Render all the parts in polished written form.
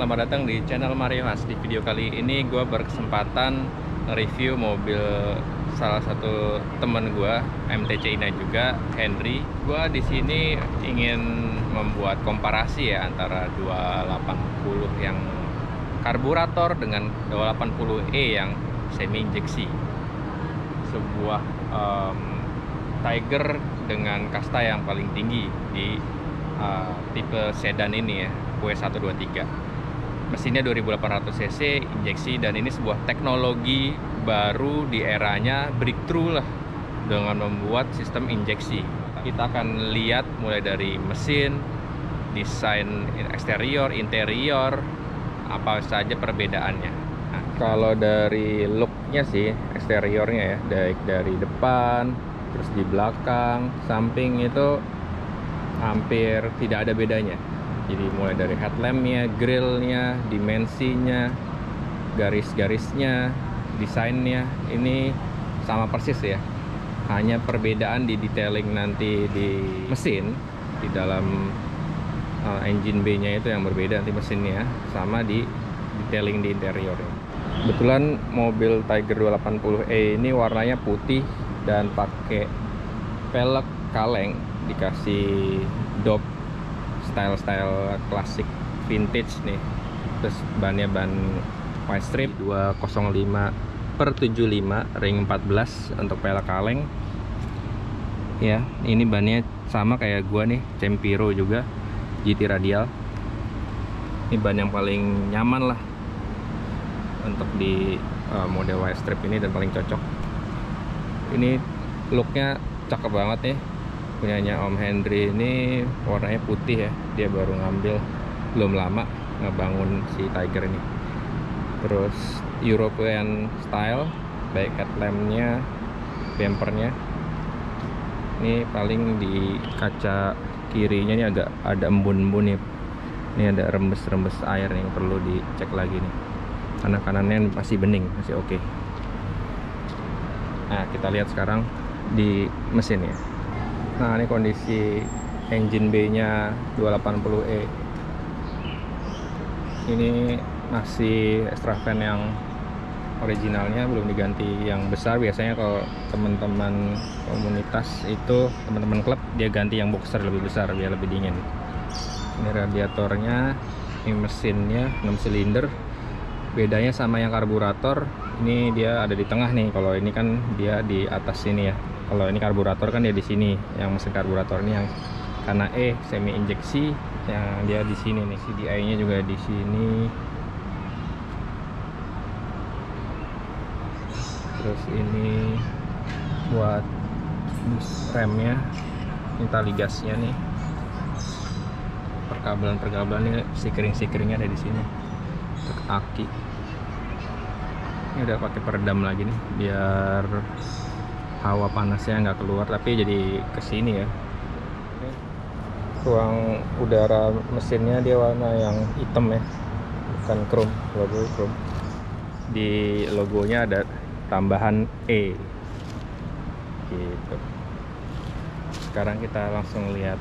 selamat datang di channel Mario Has. Di video kali ini gue berkesempatan review mobil salah satu temen gue, MTC Ina juga, Henry. Gue di sini ingin membuat komparasi ya antara 280 yang karburator dengan 280e yang semi injeksi. Sebuah Tiger dengan kasta yang paling tinggi di tipe sedan ini ya, W123. Mesinnya 2800 cc injeksi, dan ini sebuah teknologi baru di eranya breakthrough lah dengan membuat sistem injeksi. Kita akan lihat mulai dari mesin, desain eksterior, interior, apa saja perbedaannya. Nah, kalau dari looknya sih, eksteriornya ya, baik dari depan, terus di belakang, samping itu hampir tidak ada bedanya. Jadi mulai dari headlampnya, grillnya, dimensinya, garis-garisnya, desainnya, ini sama persis ya. Hanya perbedaan di detailing nanti di mesin, di dalam engine bay-nya itu yang berbeda nanti mesinnya, sama di detailing di interior. Kebetulan mobil Tiger 280e ini warnanya putih dan pakai velg kaleng, dikasih dop style klasik vintage nih. Terus bannya ban white strip 205/75 ring 14 untuk velg kaleng ya. Ini bannya sama kayak gua nih, Cempiro juga, GT radial. Ini ban yang paling nyaman lah untuk di model white strip ini dan paling cocok. Ini looknya cakep banget nih, punyanya Om Henry. Ini warnanya putih ya, dia baru ngambil belum lama ngebangun si Tiger ini. Terus European style, baik headlampnya, bumpernya. Ini paling di kaca kirinya ini agak ada embun-embun ya. Ini ada rembes-rembes air yang perlu dicek lagi nih, karena kanannya masih bening, masih oke. Nah, kita lihat sekarang di mesin ya. Nah, ini kondisi engine bay-nya 280e. Ini masih extra fan yang originalnya, belum diganti yang besar. Biasanya kalau teman-teman komunitas itu, teman-teman klub, dia ganti yang boxer lebih besar biar lebih dingin. Ini radiatornya, ini mesinnya 6 silinder. Bedanya sama yang karburator, ini dia ada di tengah nih. Kalau ini kan dia di atas sini ya. Kalau ini karburator kan dia di sini. Yang mesin karburator ini yang karena semi injeksi, yang dia di sini nih. CDI-nya juga di sini. Terus ini buat remnya, ini tali gasnya nih. Perkabelan ini, stickering-stickeringnya ada di sini. Untuk aki. Ini udah pakai peredam lagi nih, biar hawa panasnya nggak keluar tapi jadi kesini ya. Ruang udara mesinnya dia warna yang hitam ya, bukan chrome, logo chrome. Di logonya ada tambahan E gitu. Sekarang kita langsung lihat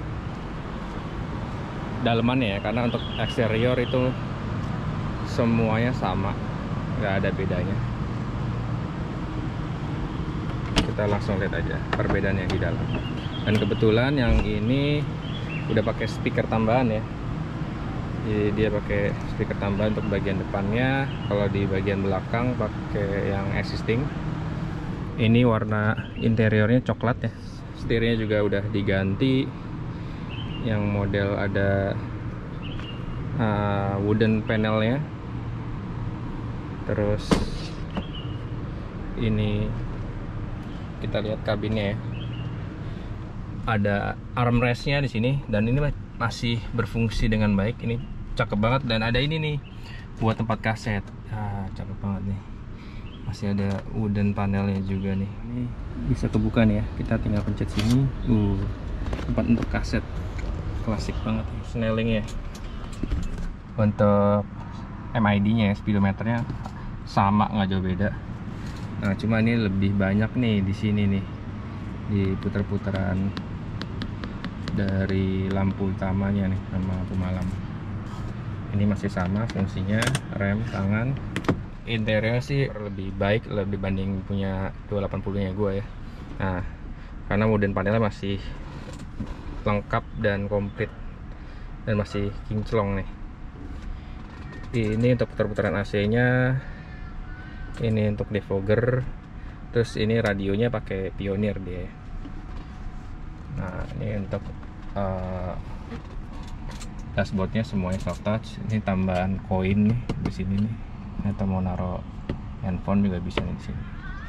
dalemannya ya, karena untuk eksterior itu semuanya sama, nggak ada bedanya. Kita langsung lihat aja perbedaannya di dalam. Dan kebetulan yang ini udah pakai speaker tambahan ya. Jadi dia pakai speaker tambahan untuk bagian depannya. Kalau di bagian belakang pakai yang existing. Ini warna interiornya coklat ya. Setirnya juga udah diganti. Yang model ada wooden panelnya. Terus ini kita lihat kabinnya ya. Ada armrestnya di sini, dan ini masih berfungsi dengan baik. Ini cakep banget, dan ada ini nih buat tempat kaset. Cakep banget nih. Masih ada wooden panelnya juga nih. Ini bisa kebuka nih ya. Kita tinggal pencet sini. Tempat untuk kaset. Klasik banget. Snelling ya. Untuk MID-nya ya, speedometernya sama, nggak jauh beda. Nah, cuma ini lebih banyak nih di sini nih, di putar-putaran dari lampu utamanya nih sama lampu malam. Ini masih sama fungsinya, rem tangan. Interior sih lebih baik lebih banding punya 280 nya gue ya. Nah, karena modern panelnya masih lengkap dan komplit dan masih kinclong nih. Ini untuk putar-putaran AC-nya, ini untuk defogger, terus ini radionya pakai Pioneer dia. Nah, ini untuk dashboardnya semuanya soft touch. Ini tambahan koin nih di sini nih. Atau mau naruh handphone juga bisa nih di sini.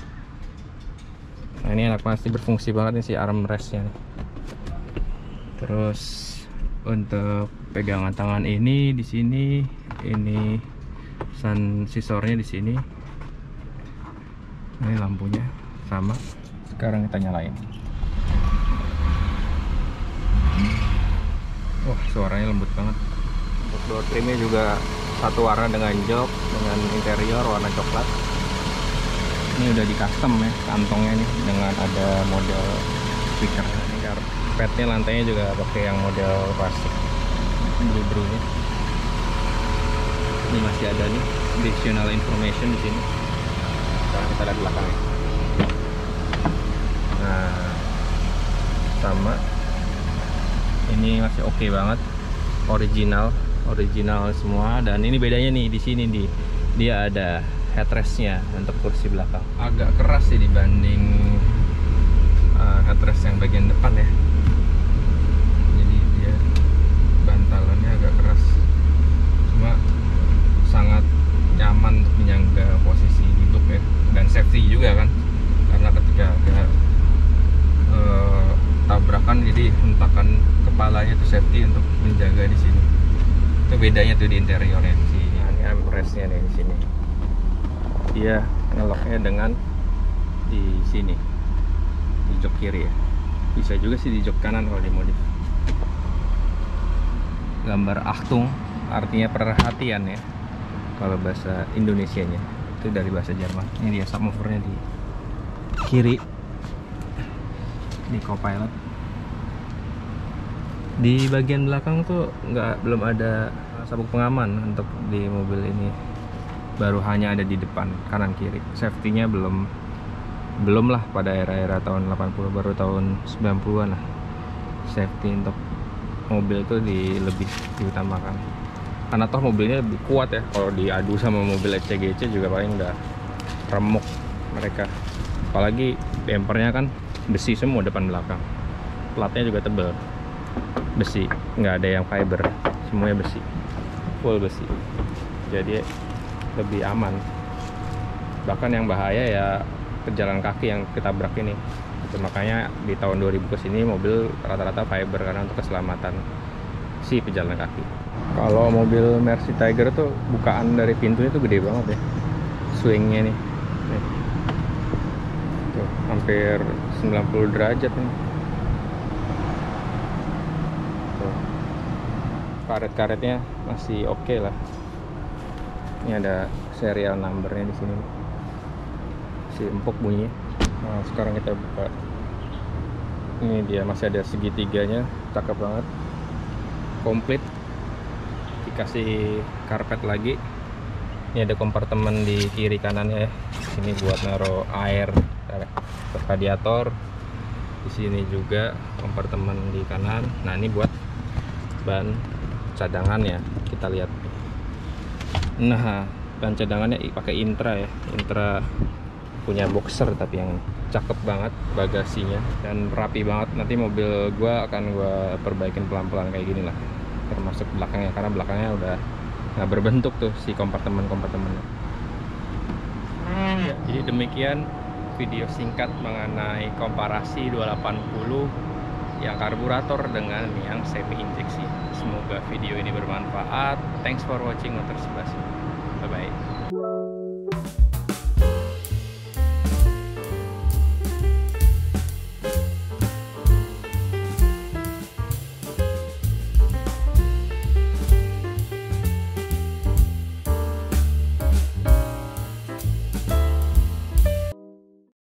Nah, ini enak pasti berfungsi banget nih si armrestnya nih. Terus untuk pegangan tangan ini di sini, ini sun sensornya di sini. Ini lampunya sama. Sekarang kita nyalain. Wah, suaranya lembut banget. Untuk door trimnya juga satu warna dengan jok, dengan interior warna coklat. Ini udah di custom ya kantongnya nih, dengan ada model speaker. Ini karpetnya, lantainya juga pakai yang model plastik biru-birunya. Ini masih ada nih additional information di sini. Sekarang kita lihat belakangnya. Nah, sama. Ini masih oke banget, original semua. Dan ini bedanya nih di sini dia ada headrestnya untuk kursi belakang. Agak keras sih dibanding headrest yang bagian depan ya. Jadi dia bantalannya agak keras, cuma sangat nyaman untuk menyangga posisi duduk ya, dan safety juga kan, karena ketika ada tabrakan jadi hentakan kepalanya itu safety untuk menjaga di sini. Itu bedanya tuh di interiornya di sini. Nah, ini armrestnya nih di sini. Dia ngeloknya dengan di sini, di jok kiri ya. Bisa juga sih di jok kanan kalau dimodif. Gambar Achtung artinya perhatian ya kalau bahasa Indonesianya. Itu dari bahasa Jerman. Ini dia subwoofernya di kiri, di co-pilot. Di bagian belakang tuh belum ada sabuk pengaman untuk di mobil ini, baru hanya ada di depan kanan kiri. Safety-nya belum lah pada era-era tahun 80, baru tahun 90-an lah safety untuk mobil tuh lebih diutamakan, karena toh mobilnya lebih kuat ya. Kalau diadu sama mobil ECGC juga paling udah remuk mereka. Apalagi bempernya kan besi semua depan belakang, platnya juga tebal besi, nggak ada yang fiber, semuanya besi, full besi, jadi lebih aman. Bahkan yang bahaya ya pejalan kaki yang ketabrak ini. Makanya di tahun 2000 ke sini mobil rata-rata fiber karena untuk keselamatan si pejalan kaki. Kalau mobil Mercy Tiger tuh bukaan dari pintunya tuh gede banget ya, swingnya nih. Tuh, hampir 90 derajat nih. Karet-karetnya masih oke lah. Ini ada serial numbernya di sini. Si empuk bunyinya. Nah, sekarang kita buka. Ini dia, masih ada segitiganya, cakep banget, komplit. Dikasih karpet lagi. Ini ada kompartemen di kiri kanannya. Ini buat naruh air ke radiator. Di sini juga kompartemen di kanan. Nah, ini buat ban cadangannya. Kita lihat. Nah, ban cadangannya pakai Intra ya. Intra punya Boxer, tapi yang cakep banget bagasinya dan rapi banget. Nanti mobil gua akan gua perbaikin pelan-pelan kayak gini lah, termasuk belakangnya, karena belakangnya udah nggak berbentuk tuh si kompartemennya. Ya, jadi demikian video singkat mengenai komparasi 280 yang karburator dengan yang semi injeksi. Semoga video ini bermanfaat. Thanks for watching Motor Sebelah. Bye bye.